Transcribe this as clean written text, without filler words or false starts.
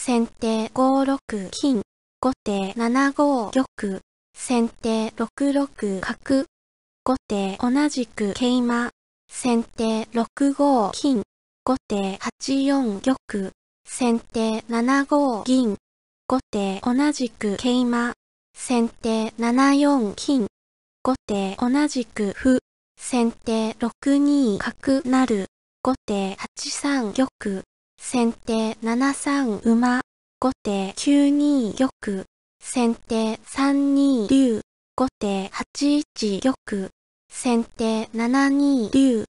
先手5六金、後手7五玉、先手6六角、後手同じく桂馬、先手6五金、後手8四玉、先手7五銀、後手同じく桂馬、先手7四金、後手同じく歩、先手6二角成、後手8三玉、先手7三馬、後手9二玉、先手3二竜、後手8一玉、先手7二竜、